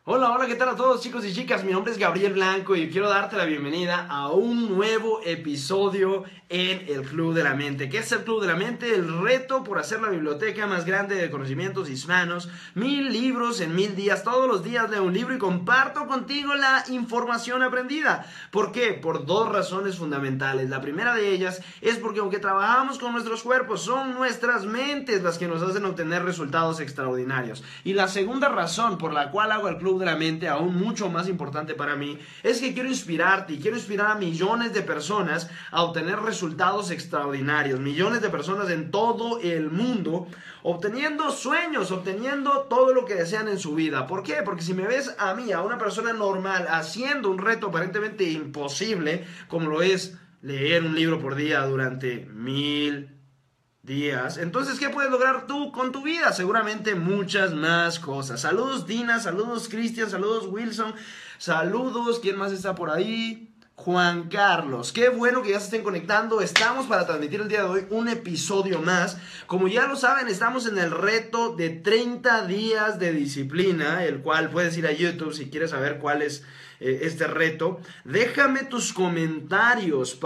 Hola, hola, ¿qué tal a todos chicos y chicas? Mi nombre es Gabriel Blanco y quiero darte la bienvenida a un nuevo episodio en el Club de la Mente. ¿Qué es el Club de la Mente? El reto por hacer la biblioteca más grande de conocimientos hispanos. 1000 libros en 1000 días. Todos los días leo un libro y comparto contigo la información aprendida. ¿Por qué? Por dos razones fundamentales. La primera de ellas es porque aunque trabajamos con nuestros cuerpos, son nuestras mentes las que nos hacen obtener resultados extraordinarios. Y la segunda razón por la cual hago el Club de la Mente, aún mucho más importante para mí, es que quiero inspirarte y quiero inspirar a millones de personas a obtener resultados extraordinarios, millones de personas en todo el mundo obteniendo sueños, obteniendo todo lo que desean en su vida. ¿Por qué? Porque si me ves a mí, a una persona normal, haciendo un reto aparentemente imposible, como lo es leer un libro por día durante 1000 días. Entonces, ¿qué puedes lograr tú con tu vida? Seguramente muchas más cosas. Saludos Dina, saludos Cristian, saludos Wilson, saludos, ¿quién más está por ahí? Juan Carlos, qué bueno que ya se estén conectando. Estamos para transmitir el día de hoy un episodio más. Como ya lo saben, estamos en el reto de 30 días de disciplina, el cual puedes ir a YouTube si quieres saber cuál es este reto. Déjame tus comentarios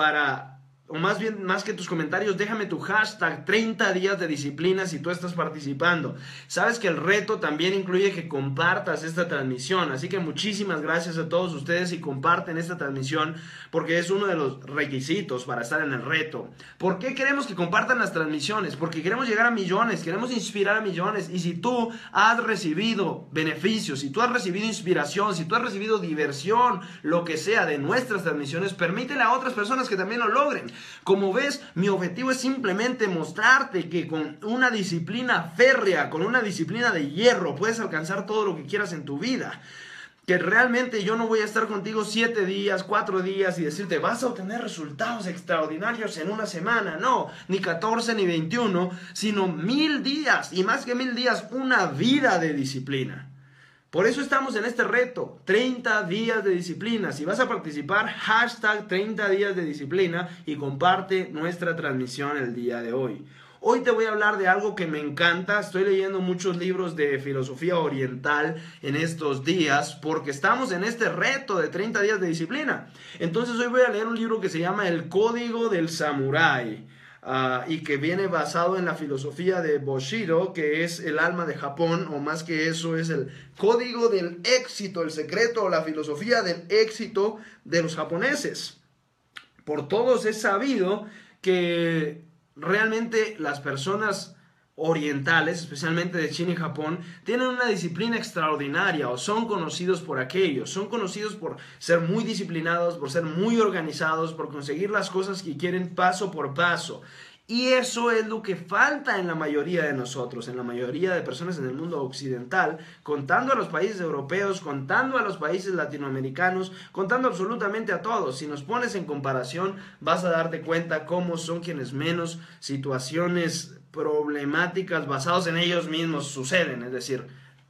o más bien, más que tus comentarios, déjame tu hashtag 30 días de disciplina si tú estás participando. Sabes que el reto también incluye que compartas esta transmisión, así que muchísimas gracias a todos ustedes si comparten esta transmisión, porque es uno de los requisitos para estar en el reto. ¿Por qué queremos que compartan las transmisiones? Porque queremos llegar a millones, queremos inspirar a millones, y si tú has recibido beneficios, si tú has recibido inspiración, si tú has recibido diversión, lo que sea de nuestras transmisiones, permítele a otras personas que también lo logren. Como ves, mi objetivo es simplemente mostrarte que con una disciplina férrea, con una disciplina de hierro, puedes alcanzar todo lo que quieras en tu vida. Que realmente yo no voy a estar contigo 7 días, 4 días y decirte vas a obtener resultados extraordinarios en una semana. No, ni 14 ni 21, sino 1000 días, y más que 1000 días, una vida de disciplina. Por eso estamos en este reto, 30 días de disciplina. Si vas a participar, hashtag 30 días de disciplina y comparte nuestra transmisión el día de hoy. Hoy te voy a hablar de algo que me encanta. Estoy leyendo muchos libros de filosofía oriental en estos días porque estamos en este reto de 30 días de disciplina. Entonces hoy voy a leer un libro que se llama El Código del Samurái. Y que viene basado en la filosofía de Bushido, que es el alma de Japón, o más que eso es el código del éxito, el secreto o la filosofía del éxito de los japoneses. Por todos es sabido que realmente las personas orientales, especialmente de China y Japón, tienen una disciplina extraordinaria, o son conocidos por aquello, son conocidos por ser muy disciplinados, por ser muy organizados, por conseguir las cosas que quieren paso por paso. Y eso es lo que falta en la mayoría de nosotros, en la mayoría de personas en el mundo occidental, contando a los países europeos, contando a los países latinoamericanos, contando absolutamente a todos. Si nos pones en comparación, vas a darte cuenta cómo son quienes menos situaciones problemáticas basados en ellos mismos suceden. Es decir,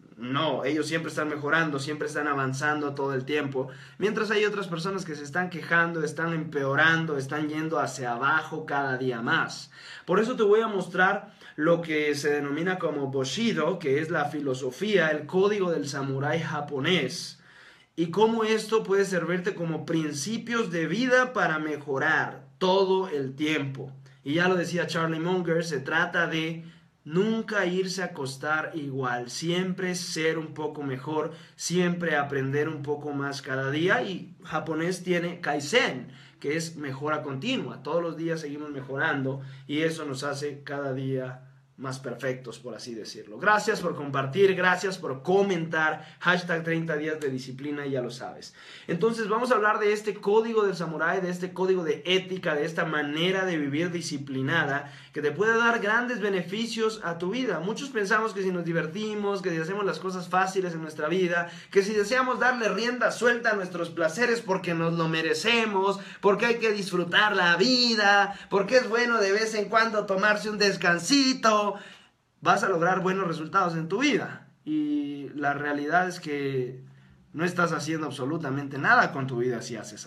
no, ellos siempre están mejorando, siempre están avanzando todo el tiempo, mientras hay otras personas que se están quejando, están empeorando, están yendo hacia abajo cada día más. Por eso te voy a mostrar lo que se denomina como Bushido, que es la filosofía, el código del samurái japonés, y cómo esto puede servirte como principios de vida para mejorar todo el tiempo. Y ya lo decía Charlie Munger, se trata de nunca irse a acostar igual, siempre ser un poco mejor, siempre aprender un poco más cada día. Y japonés tiene Kaizen, que es mejora continua. Todos los días seguimos mejorando y eso nos hace cada día más perfectos, por así decirlo. Gracias por compartir, gracias por comentar, hashtag 30 días de disciplina, ya lo sabes. Entonces vamos a hablar de este código del samurái, de este código de ética, de esta manera de vivir disciplinada que te puede dar grandes beneficios a tu vida. Muchos pensamos que si nos divertimos, que si hacemos las cosas fáciles en nuestra vida, que si deseamos darle rienda suelta a nuestros placeres porque nos lo merecemos, porque hay que disfrutar la vida, porque es bueno de vez en cuando tomarse un descansito, vas a lograr buenos resultados en tu vida. Y la realidad es que no estás haciendo absolutamente nada con tu vida si haces así.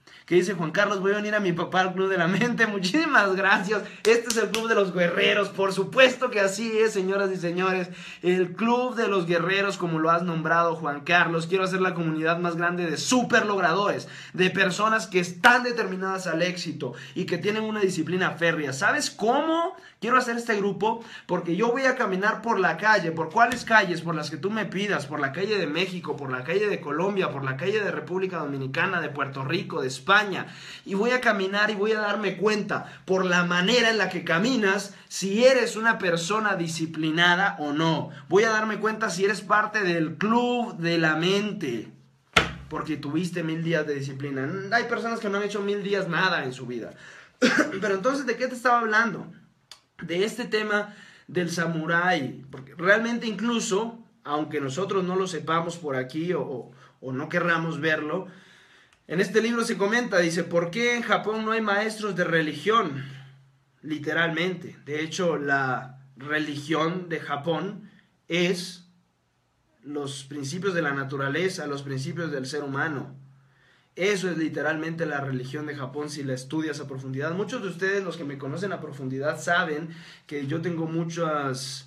Que dice Juan Carlos, voy a venir a mi papá al Club de la Mente. Muchísimas gracias. Este es el Club de los Guerreros. Por supuesto que así es, señoras y señores. El Club de los Guerreros, como lo has nombrado, Juan Carlos. Quiero hacer la comunidad más grande de super logradores, de personas que están determinadas al éxito y que tienen una disciplina férrea. ¿Sabes cómo quiero hacer este grupo? Porque yo voy a caminar por la calle. ¿Por cuáles calles? Por las que tú me pidas. Por la calle de México, por la calle de Colombia, por la calle de República Dominicana, de Puerto Rico, de España. Y voy a caminar y voy a darme cuenta por la manera en la que caminas si eres una persona disciplinada o no. Voy a darme cuenta si eres parte del Club de la Mente porque tuviste 1000 días de disciplina. Hay personas que no han hecho 1000 días nada en su vida. Pero entonces, ¿de qué te estaba hablando? De este tema del samurái. Porque realmente incluso, aunque nosotros no lo sepamos por aquí o no querramos verlo, en este libro se comenta, dice, ¿por qué en Japón no hay maestros de religión? Literalmente. De hecho, la religión de Japón es los principios de la naturaleza, los principios del ser humano. Eso es literalmente la religión de Japón si la estudias a profundidad. Muchos de ustedes, los que me conocen a profundidad, saben que yo tengo muchas...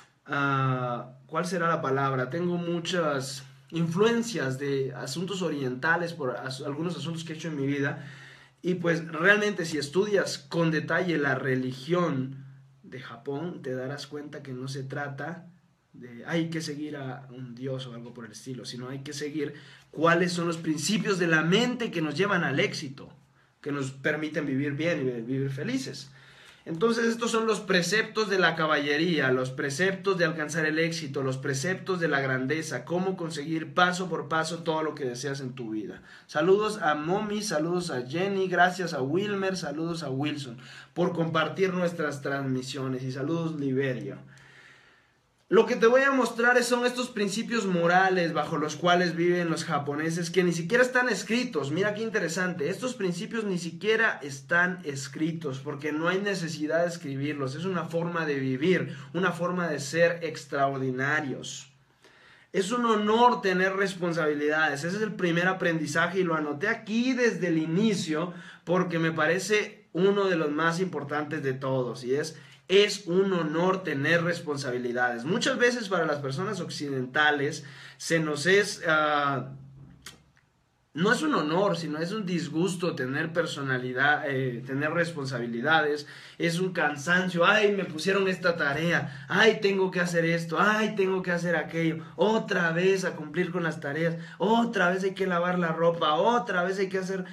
¿cuál será la palabra? Tengo muchas influencias de asuntos orientales por algunos asuntos que he hecho en mi vida, y pues realmente si estudias con detalle la religión de Japón te darás cuenta que no se trata de hay que seguir a un dios o algo por el estilo, sino hay que seguir cuáles son los principios de la mente que nos llevan al éxito, que nos permiten vivir bien y vivir felices. Entonces estos son los preceptos de la caballería, los preceptos de alcanzar el éxito, los preceptos de la grandeza, cómo conseguir paso por paso todo lo que deseas en tu vida. Saludos a Momi, saludos a Jenny, gracias a Wilmer, saludos a Wilson por compartir nuestras transmisiones y saludos Liberio. Lo que te voy a mostrar son estos principios morales bajo los cuales viven los japoneses que ni siquiera están escritos. Mira qué interesante, estos principios ni siquiera están escritos porque no hay necesidad de escribirlos. Es una forma de vivir, una forma de ser extraordinarios. Es un honor tener responsabilidades. Ese es el primer aprendizaje y lo anoté aquí desde el inicio porque me parece uno de los más importantes de todos y es un honor tener responsabilidades. Muchas veces para las personas occidentales se nos no es un honor, sino es un disgusto tener personalidad, tener responsabilidades. Es un cansancio. Ay, me pusieron esta tarea. Ay, tengo que hacer esto. Ay, tengo que hacer aquello. Otra vez a cumplir con las tareas. Otra vez hay que lavar la ropa. Otra vez hay que hacer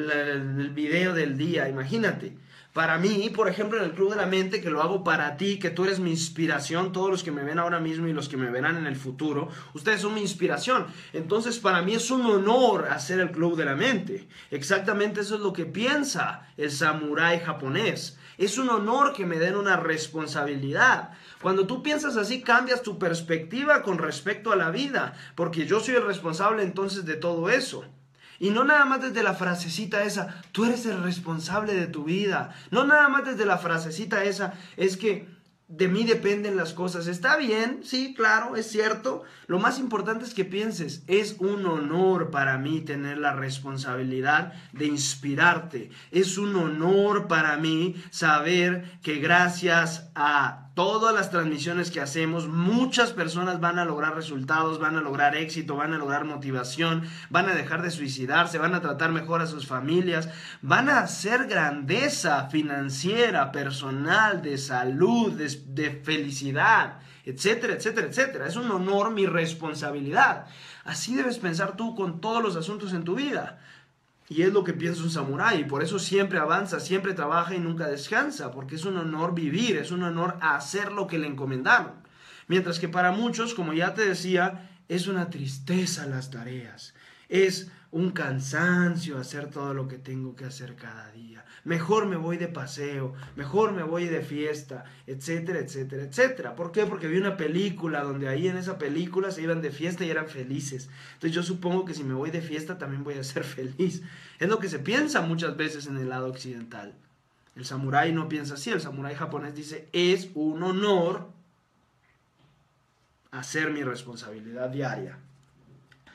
el video del día. Imagínate. Para mí, por ejemplo, en el Club de la Mente, que lo hago para ti, que tú eres mi inspiración, todos los que me ven ahora mismo y los que me verán en el futuro, ustedes son mi inspiración. Entonces, para mí es un honor hacer el Club de la Mente. Exactamente eso es lo que piensa el samurái japonés. Es un honor que me den una responsabilidad. Cuando tú piensas así, cambias tu perspectiva con respecto a la vida, porque yo soy el responsable entonces de todo eso. Y no nada más desde la frasecita esa, tú eres el responsable de tu vida. No nada más desde la frasecita esa, es que de mí dependen las cosas. Está bien, sí, claro, es cierto. Lo más importante es que pienses, es un honor para mí tener la responsabilidad de inspirarte. Es un honor para mí saber que gracias a todas las transmisiones que hacemos, muchas personas van a lograr resultados, van a lograr éxito, van a lograr motivación, van a dejar de suicidarse, van a tratar mejor a sus familias, van a hacer grandeza financiera, personal, de salud, de felicidad, etcétera, etcétera, etcétera. Es un honor, mi responsabilidad. Así debes pensar tú con todos los asuntos en tu vida. Y es lo que piensa un samurái, y por eso siempre avanza, siempre trabaja y nunca descansa, porque es un honor vivir, es un honor hacer lo que le encomendaron. Mientras que para muchos, como ya te decía, es una tristeza las tareas, es un cansancio hacer todo lo que tengo que hacer cada día. Mejor me voy de paseo, mejor me voy de fiesta, etcétera, etcétera, etcétera. ¿Por qué? Porque vi una película donde ahí en esa película se iban de fiesta y eran felices. Entonces yo supongo que si me voy de fiesta también voy a ser feliz. Es lo que se piensa muchas veces en el lado occidental. El samurái no piensa así. El samurái japonés dice, es un honor hacer mi responsabilidad diaria.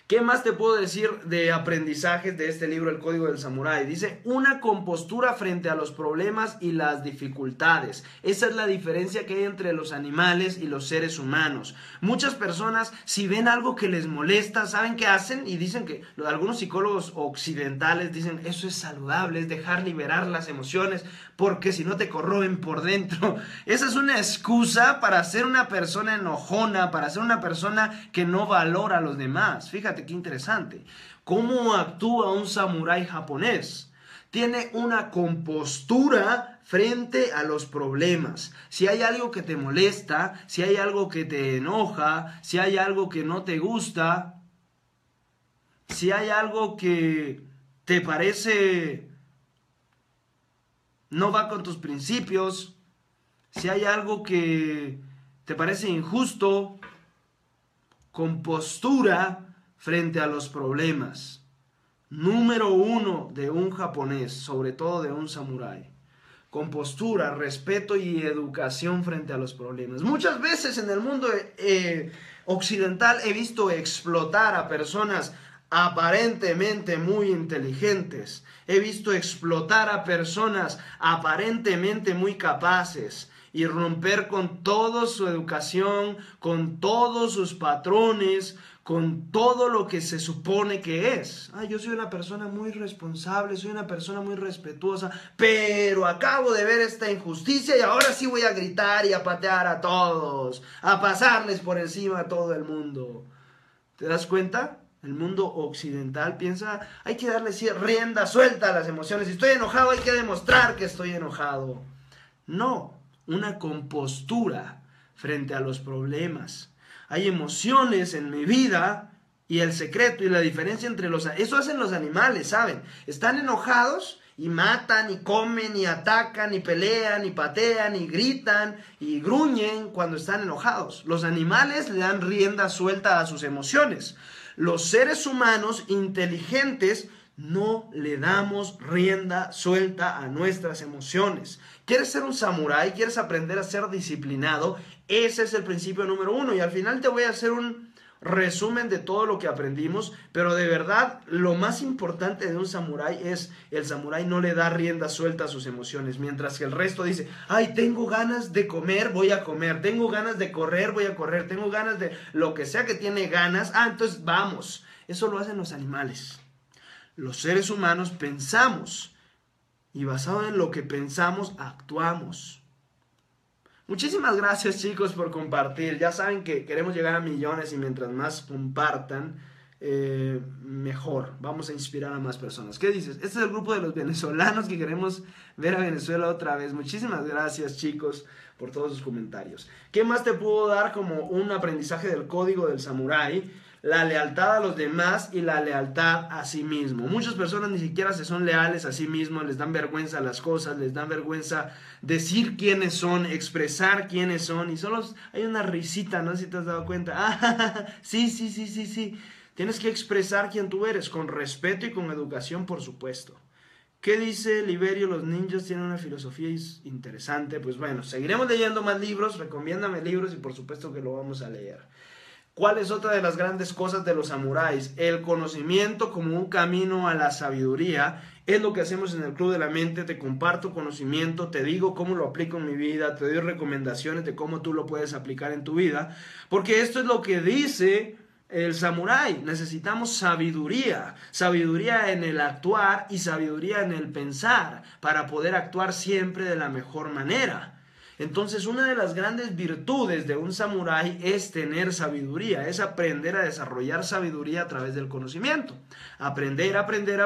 ¿Qué más te puedo decir de aprendizajes de este libro, El Código del Samurái? Dice, una compostura frente a los problemas y las dificultades. Esa es la diferencia que hay entre los animales y los seres humanos. Muchas personas, si ven algo que les molesta, ¿saben qué hacen? Y dicen que algunos psicólogos occidentales dicen, eso es saludable, es dejar liberar las emociones, porque si no te corroen por dentro. Esa es una excusa para ser una persona enojona, para ser una persona que no valora a los demás. Fíjate qué interesante. ¿Cómo actúa un samurái japonés? Tiene una compostura frente a los problemas. Si hay algo que te molesta, si hay algo que te enoja, si hay algo que no te gusta, si hay algo que te parece no va con tus principios, si hay algo que te parece injusto, compostura frente a los problemas. Número 1 de un japonés, sobre todo de un samurái. Compostura, respeto y educación frente a los problemas. Muchas veces en el mundo occidental he visto explotar a personas aparentemente muy inteligentes. He visto explotar a personas aparentemente muy capaces y romper con toda su educación, con todos sus patrones, con todo lo que se supone que es. Yo soy una persona muy responsable, soy una persona muy respetuosa, pero acabo de ver esta injusticia y ahora sí voy a gritar y a patear a todos, a pasarles por encima a todo el mundo. ¿Te das cuenta? El mundo occidental piensa, hay que darle rienda suelta a las emociones. Si estoy enojado, hay que demostrar que estoy enojado. No, una compostura frente a los problemas. Hay emociones en mi vida y el secreto y la diferencia entre eso hacen los animales, ¿saben? Están enojados y matan y comen y atacan y pelean y patean y gritan y gruñen cuando están enojados. Los animales le dan rienda suelta a sus emociones. Los seres humanos inteligentes no le damos rienda suelta a nuestras emociones. ¿Quieres ser un samurái? ¿Quieres aprender a ser disciplinado? Ese es el principio número 1. Y al final te voy a hacer un resumen de todo lo que aprendimos. Pero de verdad, lo más importante de un samurái es, el samurái no le da rienda suelta a sus emociones. Mientras que el resto dice, tengo ganas de comer, voy a comer. Tengo ganas de correr, voy a correr. Tengo ganas de lo que sea que tiene ganas. Entonces vamos. Eso lo hacen los animales. Los seres humanos pensamos y basado en lo que pensamos, actuamos. Muchísimas gracias, chicos, por compartir. Ya saben que queremos llegar a millones y mientras más compartan, mejor. Vamos a inspirar a más personas. ¿Qué dices? Este es el grupo de los venezolanos que queremos ver a Venezuela otra vez. Muchísimas gracias, chicos, por todos sus comentarios. ¿Qué más te puedo dar como un aprendizaje del código del samurái? La lealtad a los demás y la lealtad a sí mismo. Muchas personas ni siquiera se son leales a sí mismos, les dan vergüenza las cosas, les dan vergüenza decir quiénes son, expresar quiénes son, y solo hay una risita, ¿no? Si te has dado cuenta. Sí. Tienes que expresar quién tú eres, con respeto y con educación, por supuesto. ¿Qué dice Liberio? Los ninjas tienen una filosofía interesante. Pues bueno, seguiremos leyendo más libros, recomiéndame libros y por supuesto que lo vamos a leer. ¿Cuál es otra de las grandes cosas de los samuráis? El conocimiento como un camino a la sabiduría. Es lo que hacemos en el Club de la Mente. Te comparto conocimiento, te digo cómo lo aplico en mi vida, te doy recomendaciones de cómo tú lo puedes aplicar en tu vida. Porque esto es lo que dice el samurái. Necesitamos sabiduría. Sabiduría en el actuar y sabiduría en el pensar para poder actuar siempre de la mejor manera. Entonces, una de las grandes virtudes de un samurái es tener sabiduría, es aprender a desarrollar sabiduría a través del conocimiento. Aprender,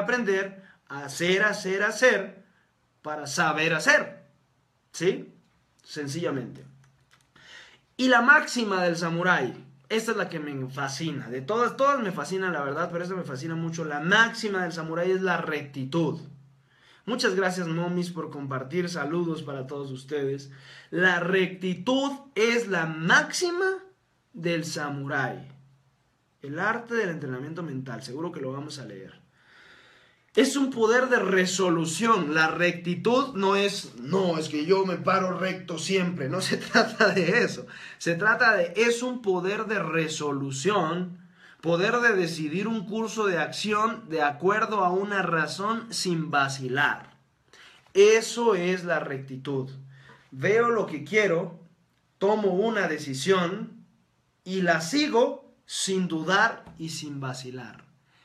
hacer, para saber hacer. ¿Sí? Sencillamente. Y la máxima del samurái, esta es la que me fascina. De todas me fascinan, la verdad, pero esta me fascina mucho. La máxima del samurái es la rectitud. Muchas gracias, momis, por compartir. Saludos para todos ustedes. La rectitud es la máxima del samurái. El arte del entrenamiento mental. Seguro que lo vamos a leer. Es un poder de resolución. La rectitud no es que yo me paro recto siempre. No se trata de eso. Se trata de, es un poder de resolución Poder de decidir un curso de acción de acuerdo a una razón sin vacilar. Eso es la rectitud. Veo lo que quiero, tomo una decisión y la sigo sin dudar y sin vacilar.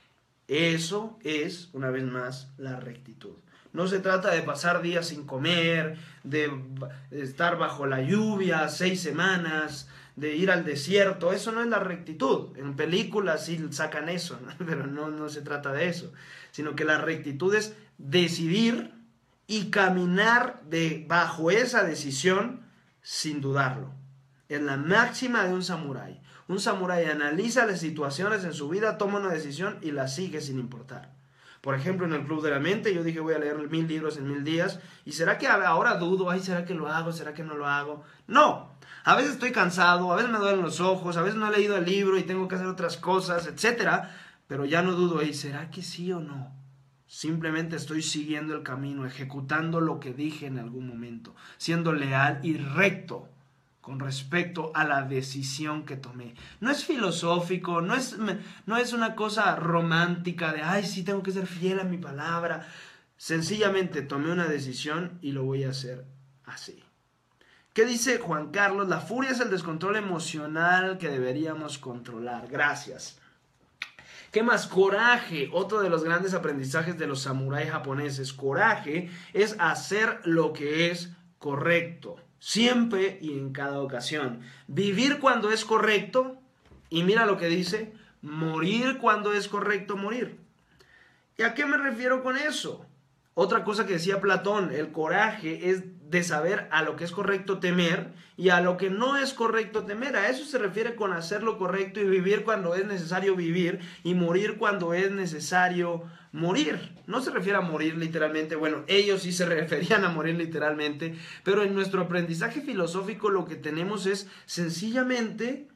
Eso es, una vez más, la rectitud. No se trata de pasar días sin comer, de estar bajo la lluvia 6 semanas, de ir al desierto. Eso no es la rectitud. En películas sí sacan eso, ¿no? Pero no se trata de eso. Sino que la rectitud es decidir y caminar bajo esa decisión sin dudarlo. Es la máxima de un samurái. Un samurái analiza las situaciones en su vida, toma una decisión y la sigue sin importar. Por ejemplo, en el Club de la Mente, yo dije voy a leer 1000 libros en 1000 días. ¿Y será que ahora dudo? Ay, ¿será que lo hago? ¿Será que no lo hago? No. A veces estoy cansado, a veces me duelen los ojos, a veces no he leído el libro y tengo que hacer otras cosas, etcétera. Pero ya no dudo. ¿Y será que sí o no? Simplemente estoy siguiendo el camino, ejecutando lo que dije en algún momento, siendo leal y recto con respecto a la decisión que tomé. No es filosófico, no es una cosa romántica de, ay, sí, tengo que ser fiel a mi palabra. Sencillamente tomé una decisión y lo voy a hacer así. ¿Qué dice Juan Carlos? La furia es el descontrol emocional que deberíamos controlar. Gracias. ¿Qué más? Coraje, otro de los grandes aprendizajes de los samuráis japoneses. Coraje es hacer lo que es correcto, siempre y en cada ocasión. Vivir cuando es correcto, y mira lo que dice, morir cuando es correcto morir. ¿Y a qué me refiero con eso? Otra cosa que decía Platón, el coraje es de saber a lo que es correcto temer y a lo que no es correcto temer. A eso se refiere con hacer lo correcto y vivir cuando es necesario vivir y morir cuando es necesario morir. No se refiere a morir literalmente, bueno, ellos sí se referían a morir literalmente, pero en nuestro aprendizaje filosófico lo que tenemos es sencillamente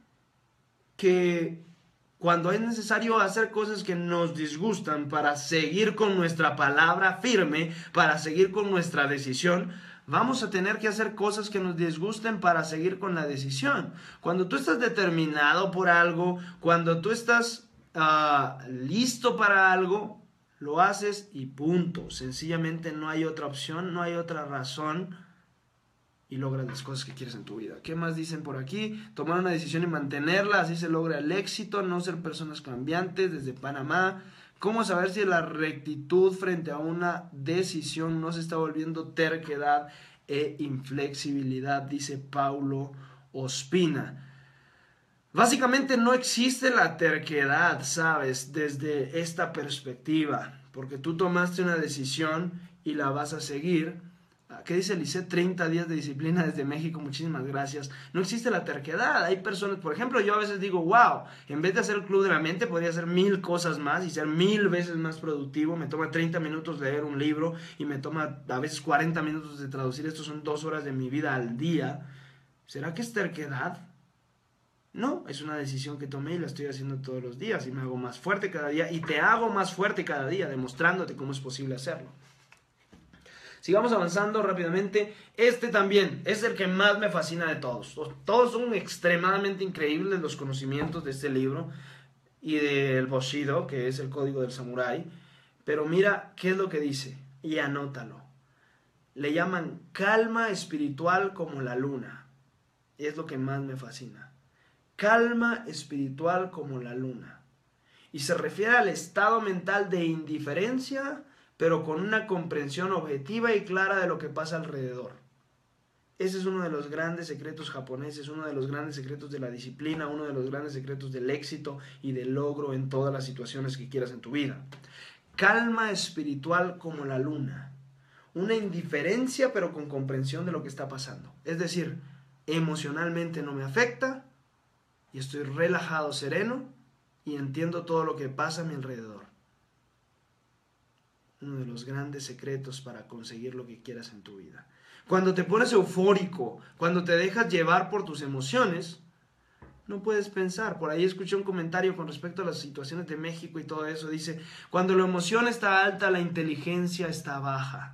que cuando es necesario hacer cosas que nos disgustan para seguir con nuestra palabra firme, para seguir con nuestra decisión, vamos a tener que hacer cosas que nos disgusten para seguir con la decisión. Cuando tú estás determinado por algo, cuando tú estás listo para algo, lo haces y punto. Sencillamente no hay otra opción, no hay otra razón y logras las cosas que quieres en tu vida. ¿Qué más dicen por aquí? Tomar una decisión y mantenerla, así se logra el éxito, no ser personas cambiantes, desde Panamá. ¿Cómo saber si la rectitud frente a una decisión no se está volviendo terquedad e inflexibilidad? Dice Paulo Ospina. Básicamente no existe la terquedad, ¿sabes? Desde esta perspectiva, porque tú tomaste una decisión y la vas a seguir. ¿Qué dice Lisset? 30 días de disciplina desde México, muchísimas gracias. No existe la terquedad, hay personas, por ejemplo, yo a veces digo, wow, en vez de hacer el Club de la Mente, podría hacer 1000 cosas más y ser 1000 veces más productivo. Me toma 30 minutos leer un libro y me toma a veces 40 minutos de traducir. Estos son 2 horas de mi vida al día. ¿Será que es terquedad? No, es una decisión que tomé y la estoy haciendo todos los días y me hago más fuerte cada día y te hago más fuerte cada día, demostrándote cómo es posible hacerlo. Sigamos avanzando rápidamente. Este también es el que más me fascina de todos. Todos son extremadamente increíbles los conocimientos de este libro y del Bushido, que es el código del samurái. Pero mira qué es lo que dice y anótalo. Le llaman calma espiritual como la luna. Es lo que más me fascina. Calma espiritual como la luna. Y se refiere al estado mental de indiferencia, pero con una comprensión objetiva y clara de lo que pasa alrededor. Ese es uno de los grandes secretos japoneses, uno de los grandes secretos de la disciplina, uno de los grandes secretos del éxito y del logro en todas las situaciones que quieras en tu vida. Calma espiritual como la luna. Una indiferencia, pero con comprensión de lo que está pasando. Es decir, emocionalmente no me afecta y estoy relajado, sereno y entiendo todo lo que pasa a mi alrededor. Uno de los grandes secretos para conseguir lo que quieras en tu vida. Cuando te pones eufórico, cuando te dejas llevar por tus emociones, no puedes pensar. Por ahí escuché un comentario con respecto a las situaciones de México y todo eso. Dice, cuando la emoción está alta, la inteligencia está baja.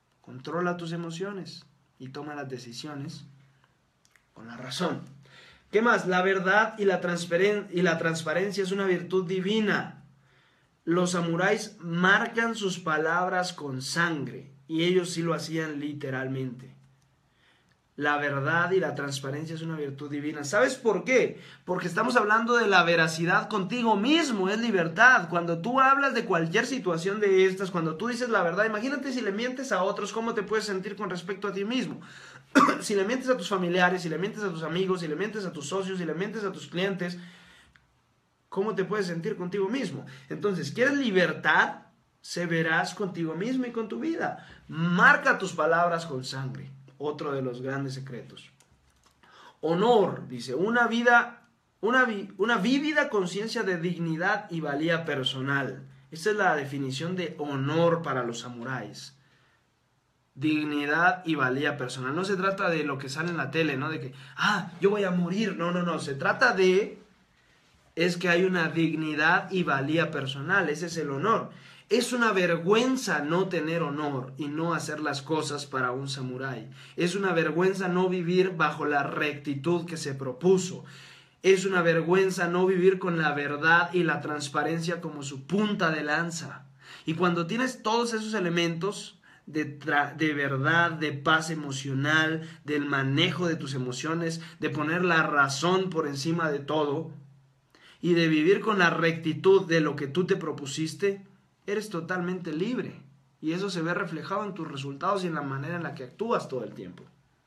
Controla tus emociones y toma las decisiones con la razón. ¿Qué más? La verdad y la transparencia es una virtud divina. Los samuráis marcan sus palabras con sangre y ellos sí lo hacían literalmente. La verdad y la transparencia es una virtud divina. ¿Sabes por qué? Porque estamos hablando de la veracidad contigo mismo, es libertad. Cuando tú hablas de cualquier situación de estas, cuando tú dices la verdad, imagínate si le mientes a otros, ¿cómo te puedes sentir con respecto a ti mismo? Si le mientes a tus familiares, si le mientes a tus amigos, si le mientes a tus socios, si le mientes a tus clientes, ¿cómo te puedes sentir contigo mismo? Entonces, ¿quieres libertad? Sé veraz contigo mismo y con tu vida. Marca tus palabras con sangre. Otro de los grandes secretos. Honor, dice, una vívida conciencia de dignidad y valía personal. Esta es la definición de honor para los samuráis. Dignidad y valía personal. No se trata de lo que sale en la tele, ¿no? De que, yo voy a morir. No, no, no. Se trata es que hay una dignidad y valía personal. Ese es el honor. Es una vergüenza no tener honor y no hacer las cosas para un samurái. Es una vergüenza no vivir bajo la rectitud que se propuso. Es una vergüenza no vivir con la verdad y la transparencia como su punta de lanza. Y cuando tienes todos esos elementos de verdad, de paz emocional, del manejo de tus emociones, de poner la razón por encima de todo y de vivir con la rectitud de lo que tú te propusiste, eres totalmente libre. Y eso se ve reflejado en tus resultados y en la manera en la que actúas todo el tiempo.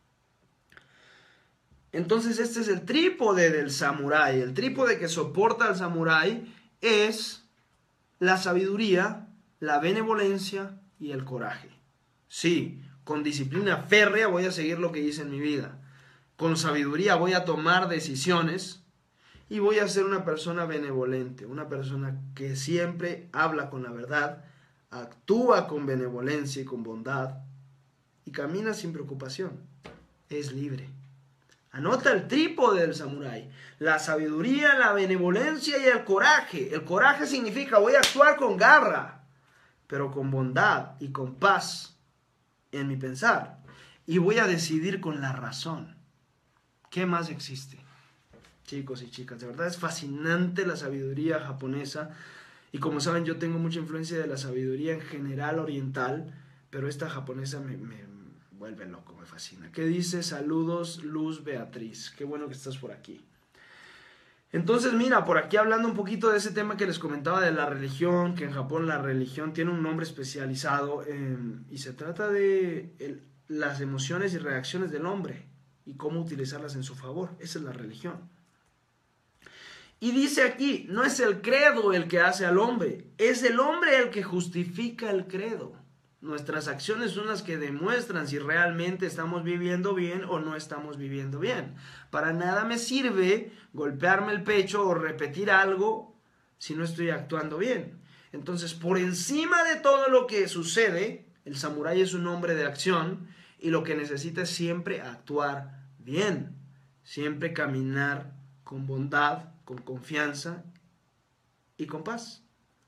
Entonces este es el trípode del samurái. El trípode que soporta al samurái es la sabiduría, la benevolencia y el coraje. Sí, con disciplina férrea voy a seguir lo que hice en mi vida. Con sabiduría voy a tomar decisiones y voy a ser una persona benevolente, una persona que siempre habla con la verdad, actúa con benevolencia y con bondad y camina sin preocupación. Es libre. Anota el trípode del samurái: la sabiduría, la benevolencia y el coraje. El coraje significa voy a actuar con garra, pero con bondad y con paz en mi pensar. Y voy a decidir con la razón. ¿Qué más existe? Chicos y chicas, de verdad es fascinante la sabiduría japonesa. Y como saben, yo tengo mucha influencia de la sabiduría en general oriental, pero esta japonesa me vuelve loco, me fascina. ¿Qué dice? Saludos, Luz Beatriz. Qué bueno que estás por aquí. Entonces, mira, por aquí hablando un poquito de ese tema que les comentaba de la religión, que en Japón la religión tiene un nombre especializado y se trata de las emociones y reacciones del hombre y cómo utilizarlas en su favor. Esa es la religión. Y dice aquí, no es el credo el que hace al hombre, es el hombre el que justifica el credo. Nuestras acciones son las que demuestran si realmente estamos viviendo bien o no estamos viviendo bien. Para nada me sirve golpearme el pecho o repetir algo si no estoy actuando bien. Entonces, por encima de todo lo que sucede, el samurái es un hombre de acción y lo que necesita es siempre actuar bien, siempre caminar con bondad, con confianza y con paz.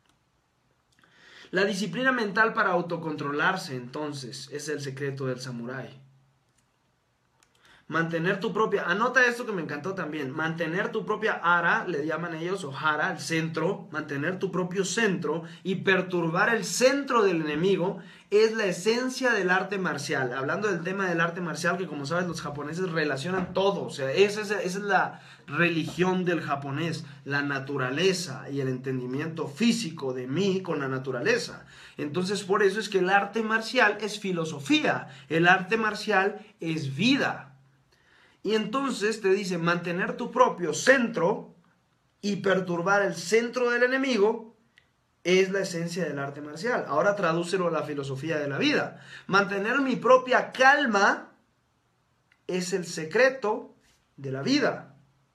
La disciplina mental para autocontrolarse, entonces, es el secreto del samurái. Mantener tu propia, anota esto que me encantó también, mantener tu propia ara, le llaman ellos, o hara, el centro, mantener tu propio centro y perturbar el centro del enemigo es la esencia del arte marcial. Hablando del tema del arte marcial, que como sabes los japoneses relacionan todo, o sea, esa es la religión del japonés, la naturaleza y el entendimiento físico de mí con la naturaleza. Entonces por eso es que el arte marcial es filosofía, el arte marcial es vida. Y entonces te dice mantener tu propio centro y perturbar el centro del enemigo es la esencia del arte marcial. Ahora tradúcelo a la filosofía de la vida. Mantener mi propia calma es el secreto de la vida.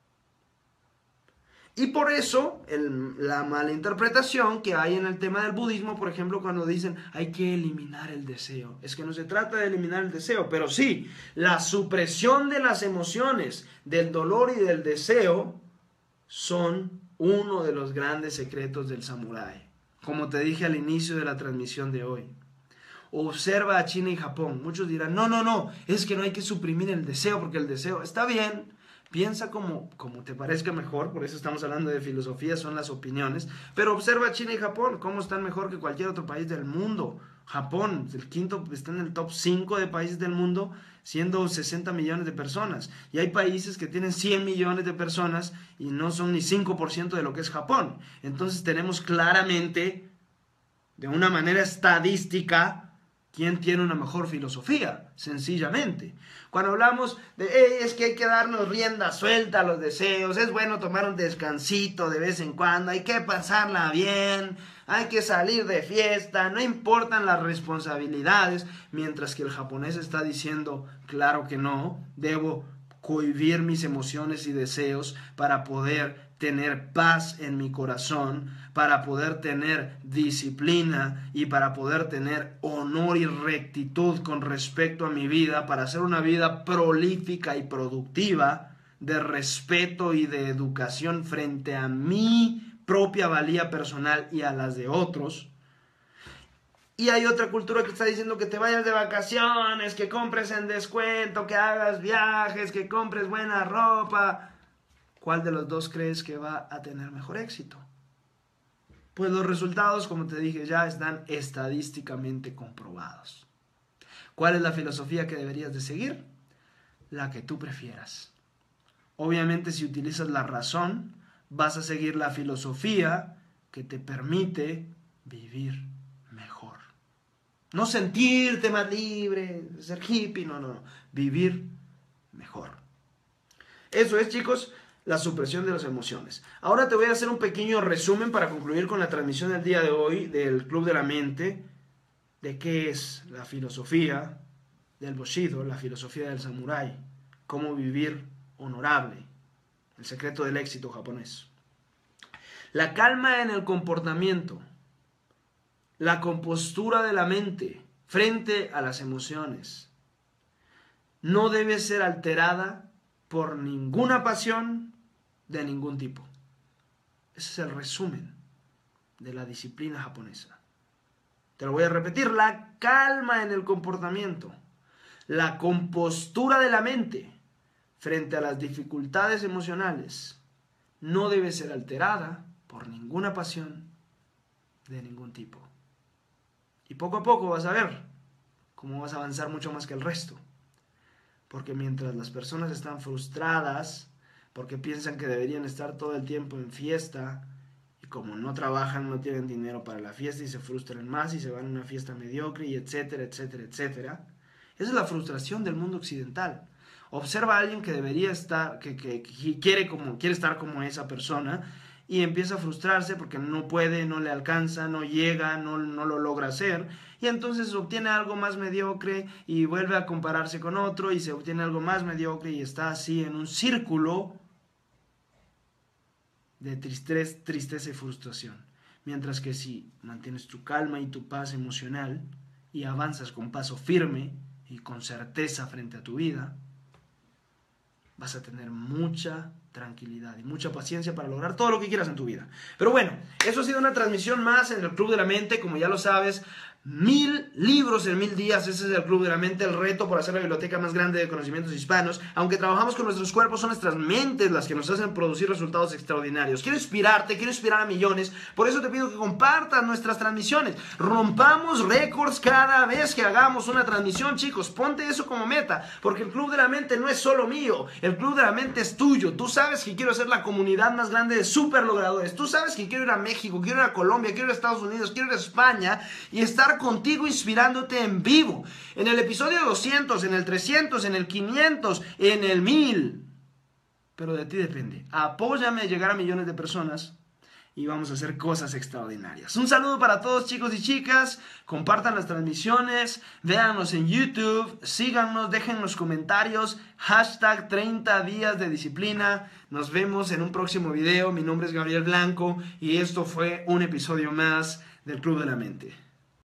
Y por eso la mala interpretación que hay en el tema del budismo, por ejemplo, cuando dicen hay que eliminar el deseo. Es que no se trata de eliminar el deseo, pero sí, la supresión de las emociones, del dolor y del deseo son uno de los grandes secretos del samurái. Como te dije al inicio de la transmisión de hoy. Observa a China y Japón. Muchos dirán, no, es que no hay que suprimir el deseo porque el deseo está bien. Piensa como te parezca mejor, por eso estamos hablando de filosofía, son las opiniones. Pero observa China y Japón, cómo están mejor que cualquier otro país del mundo. Japón, el quinto, está en el top 5 de países del mundo, siendo 60 millones de personas. Y hay países que tienen 100 millones de personas y no son ni 5% de lo que es Japón. Entonces tenemos claramente, de una manera estadística, quién tiene una mejor filosofía, sencillamente. Cuando hablamos de, es que hay que darnos rienda suelta a los deseos, es bueno tomar un descansito de vez en cuando, hay que pasarla bien, hay que salir de fiesta, no importan las responsabilidades, mientras que el japonés está diciendo, claro que no, debo cohibir mis emociones y deseos para poder tener paz en mi corazón, para poder tener disciplina y para poder tener honor y rectitud con respecto a mi vida, para hacer una vida prolífica y productiva, de respeto y de educación frente a mi propia valía personal y a las de otros. Y hay otra cultura que está diciendo que te vayas de vacaciones, que compres en descuento, que hagas viajes, que compres buena ropa. ¿Cuál de los dos crees que va a tener mejor éxito? Pues los resultados, como te dije ya, están estadísticamente comprobados. ¿Cuál es la filosofía que deberías de seguir? La que tú prefieras. Obviamente, si utilizas la razón, vas a seguir la filosofía que te permite vivir mejor. No sentirte más libre, ser hippie, no. Vivir mejor. Eso es, chicos, la supresión de las emociones. Ahora te voy a hacer un pequeño resumen para concluir con la transmisión del día de hoy del Club de la Mente, de qué es la filosofía del Bushido, la filosofía del samurái, cómo vivir honorable, el secreto del éxito japonés. La calma en el comportamiento, la compostura de la mente frente a las emociones, no debe ser alterada por ninguna pasión de ningún tipo. Ese es el resumen de la disciplina japonesa. Te lo voy a repetir: la calma en el comportamiento, la compostura de la mente frente a las dificultades emocionales no debe ser alterada por ninguna pasión de ningún tipo. Y poco a poco vas a ver cómo vas a avanzar mucho más que el resto. Porque mientras las personas están frustradas porque piensan que deberían estar todo el tiempo en fiesta, y como no trabajan, no tienen dinero para la fiesta y se frustran más y se van a una fiesta mediocre y etcétera, etcétera, etcétera. Esa es la frustración del mundo occidental. Observa a alguien que debería estar, que quiere estar como esa persona, y empieza a frustrarse porque no puede, no le alcanza, no llega, no lo logra hacer, y entonces obtiene algo más mediocre y vuelve a compararse con otro y se obtiene algo más mediocre y está así en un círculo de tristeza y frustración. Mientras que si mantienes tu calma y tu paz emocional y avanzas con paso firme y con certeza frente a tu vida, vas a tener mucha tranquilidad y mucha paciencia para lograr todo lo que quieras en tu vida. Pero bueno, eso ha sido una transmisión más en el Club de la Mente. Como ya lo sabes, 1000 libros en 1000 días. Ese es el Club de la Mente, el reto por hacer la biblioteca más grande de conocimientos hispanos. Aunque trabajamos con nuestros cuerpos, son nuestras mentes las que nos hacen producir resultados extraordinarios. Quiero inspirarte, quiero inspirar a millones. Por eso te pido que compartas nuestras transmisiones. Rompamos récords cada vez que hagamos una transmisión, chicos. Ponte eso como meta, porque el Club de la Mente no es solo mío. El Club de la Mente es tuyo. Tú sabes que quiero ser la comunidad más grande de super logradores. Tú sabes que quiero ir a México, quiero ir a Colombia, quiero ir a Estados Unidos, quiero ir a España y estar contigo inspirándote en vivo. En el episodio 200, en el 300, en el 500, en el 1000. Pero de ti depende. Apóyame a llegar a millones de personas y vamos a hacer cosas extraordinarias. Un saludo para todos, chicos y chicas. Compartan las transmisiones, véanos en YouTube, síganos, dejen los comentarios, hashtag 30 días de disciplina. Nos vemos en un próximo video. Mi nombre es Gabriel Blanco y esto fue un episodio más del Club de la Mente.